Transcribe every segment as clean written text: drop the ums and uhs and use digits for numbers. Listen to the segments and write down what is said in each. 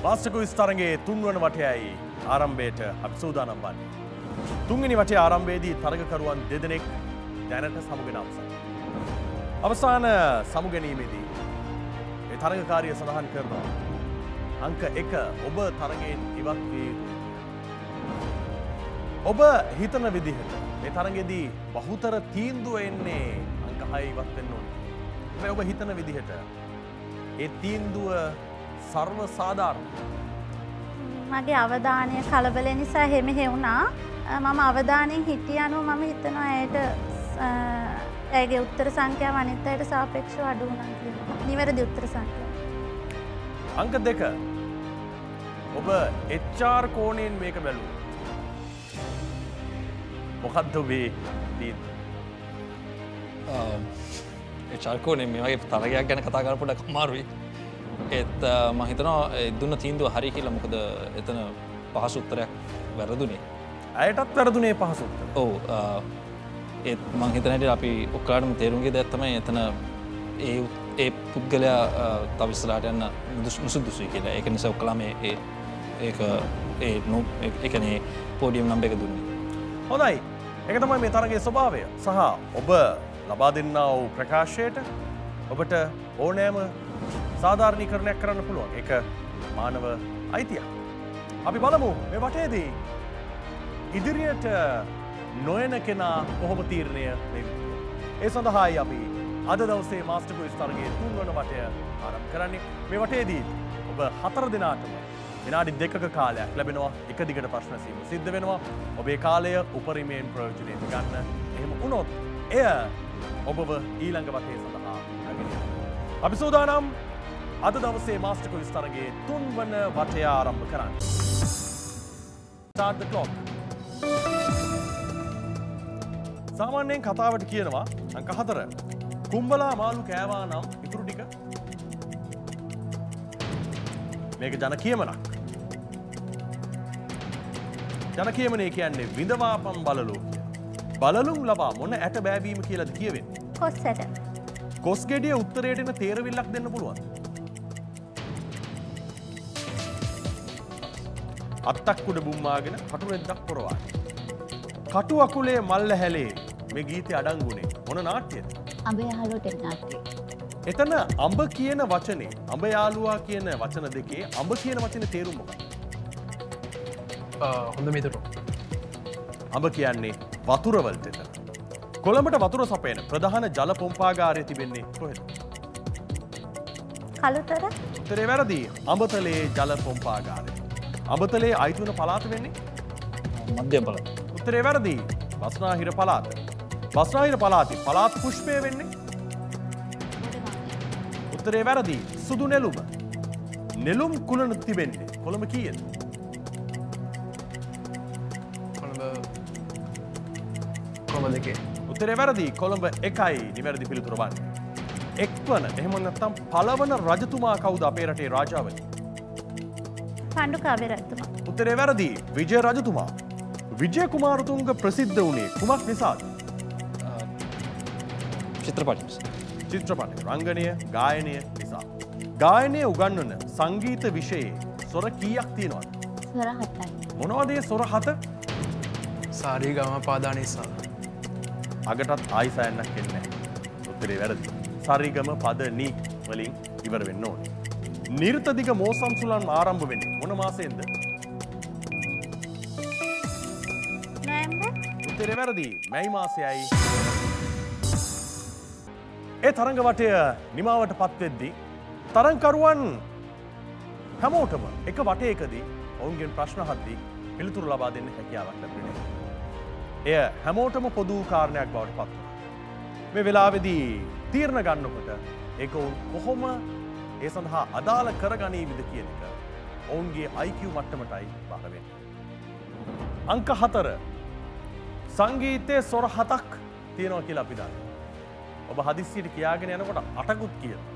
Master quiz තරඟයේ තුන්වන වටයයි ආරම්භයට අපි සූදානම් වන්නේ. තුන්වෙනි වටයේ ආරම්භයේදී තරගකරුවන් දෙදෙනෙක් දැනට සමුගෙන අවසන්. අවසාන සමුගැනීමේදී ඒ තරගකාරිය සඳහන් කරනවා අංක 1 ඔබ තරගයෙන් ඉවත් වී ඔබ හිතන විදිහට මේ තරගයේදී බහුතර තීන්දුව එන්නේ අංක 6 ඉවත් වෙන්න ඕනේ. හැබැයි ඔබ හිතන විදිහට ඒ තීන්දුව සර්ව සාධාරණ. මගේ අවධානය කලබල නිසා එහෙම හේුණා. මම අවධානයෙන් හිටිය අනුව මම හිතනවා ඇයට ඇගේ උත්තර සංඛ්‍යාව අනිත් අයට සාපේක්ෂව අඩු වුණා කියලා. නිවැරදි උත්තර සංඛ්‍යාව. අංක 2 ඔබ HR කෝණයෙන් මේක බැලුවා. මොකද්ද ඔබේ තීන්දුව? HR කෝණයෙන් මේ වගේ තරගයක් ගැන කතා කරලා පොඩ්ඩක් අමාරුයි. ඒත් මම හිතනවා දුන්න තීන්දුව හරි කියලා. මොකද එතන පහසු උත්තරයක් වැරදුනේ. අයටත් වැරදුනේ පහසු උත්තර. ඔව්. ඒත් මම හිතන හැටියට අපි ඔක්කොටම තේරුම් ගිය දෙයක් තමයි එතන ඒ පුද්ගලයා තව ඉස්සරහට යන්න නුසුදුසුයි කියලා. ඒක නිසා ඔක්කොලා මේ ඒ කියන්නේ පෝඩියම් නම්බර් එක දුන්නේ. හොඳයි. ඒක තමයි මේ තරගයේ ස්වභාවය. සහ ඔබ ලබා දෙන්නා වූ ප්‍රකාශයට ඔබට ඕනෑම සාධාරණීකරණයක් කරන්න පුළුවන්. ඒක මානව අයිතියක්. අපි බලමු මේ වටේදී ඉදිරියට නොයන කෙනා කොහොම තීරණය වෙන්නේ. ඒ සඳහායි අපි අද දවසේ මාස්ටර් ක්විස් තරගයේ තුන්වන වටය ආරම්භ කරන්නේ. මේ වටේදී ඔබ 4 දෙනාටම විනාඩි 2ක කාලයක් ලැබෙනවා. එක දිගට ප්‍රශ්න ඇසීම සිද්ධ වෙනවා. ඔබේ කාලය උපරිමයෙන් ප්‍රයෝජනයට ගන්න. එහෙම වුණොත් එය ඔබව ඊළඟ වටේ සඳහා රැගෙන යනවා. අපි සූදානම් අද දවසේ මාස්ටර් ක්විස් තරගයේ තුන්වන වටය ආරම්භ කරන්න. Start the clock. සාමාන්‍යයෙන් කතාවට කියනවා අංක 4. කුඹලා මාළු කෑවා නම් ඉතුරු ටික මේක ජන කියමනක්. ජන කියමනේ කියන්නේ විඳවාපම් බලලෝ කිය. බලලුම් ලබා මොන ඇට බෑවීම කියලාද කියවෙන්නේ? කොස් ඇට. කොස් ගෙඩිය උත්තරයට එන තේරවිල්ලක් දෙන්න පුළුවන්. අත්තක් උඩ බුම්මාගෙන කටු රෙද්දක් පොරවා. කටු අකුලේ මල්ල හැලේ මේ ගීතය අඩංගුනේ මොන නාට්‍යද? අඹ යාළුවට නාට්‍යය. එතන අඹ කියන වචනේ අඹ යාළුවා කියන වචන දෙකේ අඹ කියන වචනේ තේරුම මොකක්ද? හොඳ මිතුරු. අඹ කියන්නේ වතුර වලට එතන. කොළඹට වතුර සපයන ප්‍රධාන ජල පොම්පාගාරය තිබෙන්නේ කොහෙද? කළුතර. උත්තරේ වැරදි. අඹතලේ ජල පොම්පාගාරය. අඹතලේ අයිති වන පළාත වෙන්නේ? මධ්‍යම පළාත. උත්තරේ වැරදි. බස්නාහිර පළාත. බස්නාහිර පළාතේ පළාත් පුෂ්පය වෙන්නේ? උත්තරේ වැරදි. සුදු නෙළුම. නෙළුම් කුලන තිබෙන්නේ කොළඹ කීයද? කොළඹ දෙකේ. උත්තරේ වැරදි. කොළඹ 1යි නිවැරදි පිළිතුර වන්නේ. එක්වන එහෙම නැත්නම් පළවන රජතුමා කවුද අපේ රටේ රාජාවලි? පණ්ඩුකාභය රජතුමා. උත්තරේ වැරදි. විජය රජතුමා. විජය කුමාරතුංග ප්‍රසිද්ධ වුණේ කුමක් නිසාද? චිත්‍රපටි රංගනය ගායනය නිසා. ගායනය උගන්වන සංගීත විෂයේ සොර කීයක් තියෙනවද? ස්වර 7යි. මොනවද ඒ ස්වර 7? සාරී ගම පාදා නිසා. අගටත් ආයි සෑන්නක් එන්නේ නැහැ. උත්තරේ වැරදි. සරිගම පද නී වලින් ඉවර වෙන්න ඕනේ. නිර්ත දිග මෝසම්සුලන් ආරම්භ වෙන්නේ මොන මාසයෙන්ද? නොවැම්බර්. උත්තරේ වැරදි. මැයි මාසයයි. ඒ තරඟ වටය නිමාවට පත් වෙද්දී තරඟකරුවන් හැමෝටම එක වටයකදී ඔවුන්ගෙන් ප්‍රශ්න අහද්දී පිළිතුරු ලබා දෙන්න හැකියාවක් ලැබුණේ. එය හැමෝටම පොදු කාරණයක් බවට පත් වුණා. මේ වෙලාවේදී තීරණ ගන්නකොට ඒක කොහොම ඒ සඳහා අදාළ කරගනීවිද කියන එක ඔවුන්ගේ IQ මට්ටමටයි බාර වෙන්නේ. අංක 4 සංගීතයේ ස්වර 7ක් තියෙනවා කියලා අපි දන්නවා. ඔබ හදිස්සියට කියාගෙන යනකොට 8කුත් කියනවා.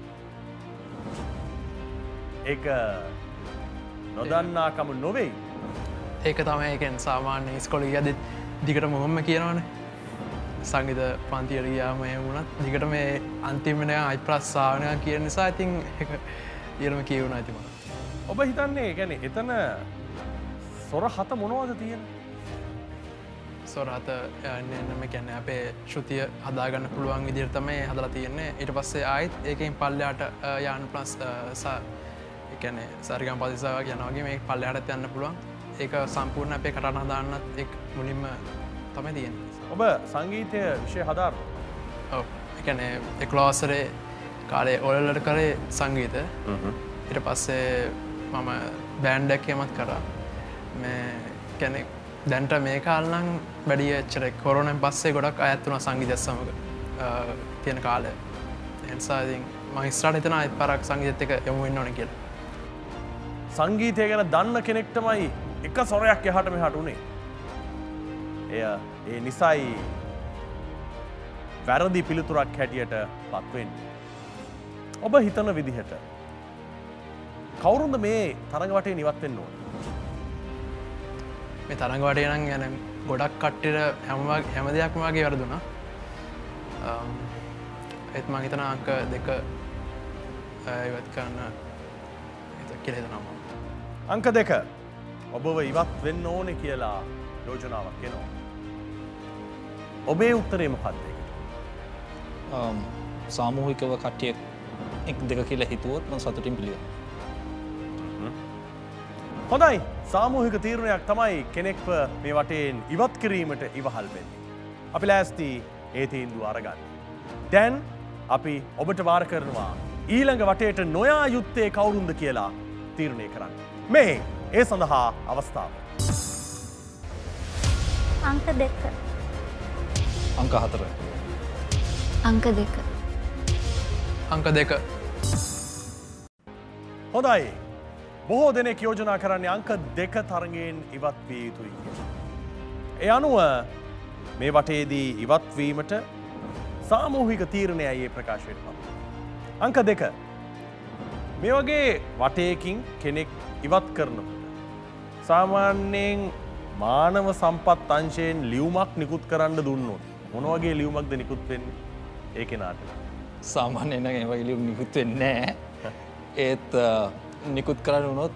ඒක නොදන්නාකම නොවේ. ඒක තමයි ඒකෙන් සාමාන්‍ය ඉස්කෝලේ යද්දි දිගට මොහොම කියනවනේ. සංගීත පන්තියට ගියාම එහෙම වුණත් දිගට මේ අන්තිමට අයිප්‍රස් සාවනය කියන නිසා ඉතින් ඒක ඊළම කියවුණා ඉතින් මම. ඔබ හිතන්නේ ගැන එතන සොර හත මොනවද තියෙන සොරහත එන්නම කැන අපේ ශෘතිය හදාගන්න පුළුවන් විදිර තමයි හදලා තියෙන්නේ ඊට පස්සේ ආයිත් ඒකෙන් පල්ලයාට යාන ප්ලස් එකන සරිගම් පදිසාව යනවාගේ මේ පල්ලයාටත් යන්න පුළුවන් ඒක සම්පූර්ණ අපේ කටන හදාන්නත් එක් මුලින්ම තමයි තියෙන ඔබ සංගීතය විෂය හදාර එකන එක්ලෝසරේ කාලේ ඔලලට කරේ සංගීත ඉට පස්සේ මම බෑන්්ඩැක්කමත් කරා මේ කැනෙක් දැන්ට මේ කාල්නම් වැඩිය එච්චර කොරනෙන් පස්සේ ගොඩක් අඇත්තුන සංගීතයක් සමඟ තියෙන කාලය එනිසාතින් මහිස්ටාට එතන අත් පරක් සංගීත එක යොමුවෙන්න ඕන කියල සංගීතය ගැන දන්න කෙනෙක්ටමයි එක සොරයක් යහට මෙහට උනේ එය ඒ නිසයි වැරදි පිළිතුරක් හැටියට පත්වෙන් ඔබ හිතන විදිහට කවුරුන්ද මේ තරඟ වටේ නිවත්වෙන්න ඕන මේ තරඟවට නම් ගැන ගොඩක් කට්ටට හැම දෙයක්ම වගේ වැරදුනා එත්ම හිතන අංක දෙක ඉවත් කරන්න කෙරෙද නම අංක දෙක ඔබව ඉවත් වෙන්න ඕනෙ කියලා යෝජනාවක් එනවා ඔබේ උත්තරේ මොකක්ද සාමූහිකව කට්ටිය එක් දෙක කියලා හිතුවොත් මම සතුටින් පිළිගන්නවා හොඳයි සාමූහික තීරණයක් තමයි කෙනෙක්ව මේ වටේන් ඉවත් කිරීමට ඉවහල් වෙන්නේ. අපි ලෑස්ති ඒ තීන්දුව අරගන්න. දැන් අපි ඔබට වාර කරනවා ඊළඟ වටේට නොයා යුත්තේ කවුරුන්ද කියලා තීරණය කරන්න. මේ ඒ සඳහා අවස්ථාව. අංක 2 අංක 4 අංක 2 අංක 2 හොඳයි බොහෝ දෙනෙක් යෝජනා කරන්නේ අංක 2 තරගෙන් ඉවත් විය යුතුයි කියලා. ඒ අනුව මේ වටේදී ඉවත්වීමට සාමූහික තීරණයයි ඒ ප්‍රකාශයට පත්. අංක 2 මේ වගේ වටයකින් කෙනෙක් ඉවත් කරනකොට සාමාන්‍යයෙන් මානව සම්පත් අංශයෙන් ලියුමක් නිකුත් කරන්න දුන්නොත් මොන වගේ ලියුමක්ද නිකුත් වෙන්නේ ඒ කෙනාට? සාමාන්‍යයෙන් නම් ඒ වගේ ලියුම් නිකුත් වෙන්නේ නැහැ. ඒත් නිකුත් කරන්න වුණොත්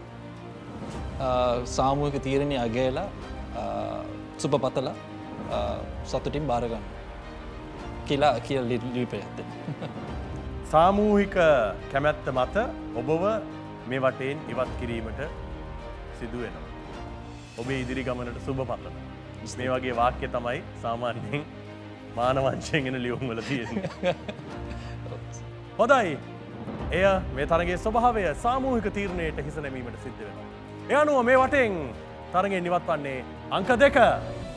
සාමූහික තීරණය අගයලා සුපපතලා සතුටින් බාරගන්න කියලා ලිපයක් දෙන්න. සාමූහික කැමැත්ත මත ඔබව මේ වටේන් ඉවත් කිරීමට සිදු වෙනවා. ඔබේ ඉදිරි ගමනට සුබ පතන. මේ වගේ වාක්‍ය තමයි සාමාන්‍යයෙන් මානවංශයෙන් එන ලියුම් වල තියෙන්නේ. හොඳයි. එය මේ තරගේ ස්වභාවය සාමූහික තීරණයට හිස නැමීමට සිද්ධ වෙනවා. ඒ අනුව මේ වටෙන් තරගෙන් ඉවත් වන්නේ අංක 2